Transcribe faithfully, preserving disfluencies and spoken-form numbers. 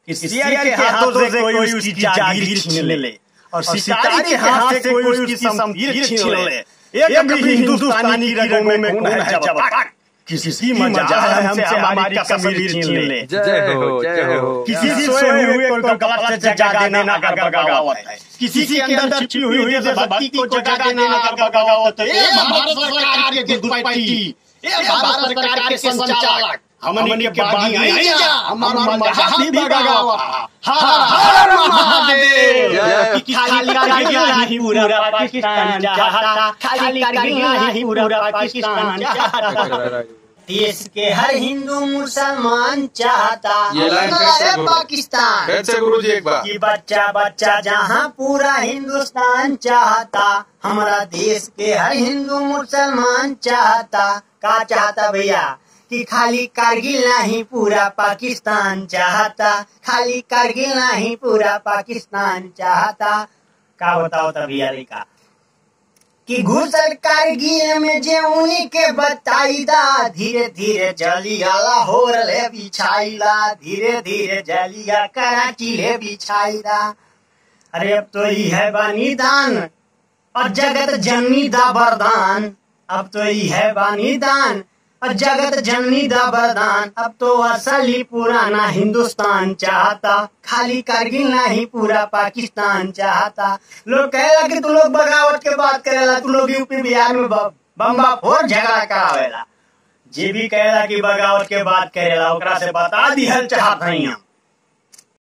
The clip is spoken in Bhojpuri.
शेर के हाथों से कोई उसकी जागीर छीन ले और शिकारी के हाथ से कोई उसकी शमशीर छीन ले। एक भी हिंदुस्तानी की रगों में खून है जब तक किसी मजा है हमसे हमारी कश्मीर छीन ले। जय हो जय हो। किसी सोए हुए को गलत से जगा देना अगर बगावत है, किसी के अंदर छिपी हुई देशभक्ति को जगा देना अगर बगावत है। ये भारत सरकार के घुसपैठी, ये भारत सरकार के संचालक हमनी के बागी हैं जा, हमार मजहब भी बगावत। हर हर महादेव। कि खाली कारगिल नहीं पूरा पाकिस्तान चाहता, खाली कारगिल नहीं पूरा पाकिस्तान चाहता। देश के हर हिंदू मुसलमान चाहता ये लाइन है पाकिस्तान। फिर से गुरु जी एक बार। कि बच्चा बच्चा जहाँ पूरा हिंदुस्तान चाहता, हमारा देश के हर हिंदू मुसलमान चाहता। का चाहता भैया? कि खाली कारगिल नहीं पूरा पाकिस्तान चाहता, खाली कारगिल नहीं पूरा पाकिस्तान चाहता। का बताओ तभी का कि घुसल कारगिल में जे उन्हीं के बताईदा, धीरे धीरे जलियाला हो रहे बिछाईला, धीरे धीरे जलिया कराची ले बिछाईदा। अरे अब तो ही है बानीदान और जगत जननी दा वरदान, अब तो ही है बानीदान और जगत जननी दा वरदान। अब तो असली पुराना हिंदुस्तान चाहता, खाली कारगिल नहीं पूरा पाकिस्तान चाहता। लोग कहेला कि तू लोग बगावत के बात करेला, तू लोग यूपी बिहार में बम्बा फोड़ झगड़ा करावेला। जे भी कहेला कि बगावत के बात करेला ओकरा से बता दिहल चाहत हई हम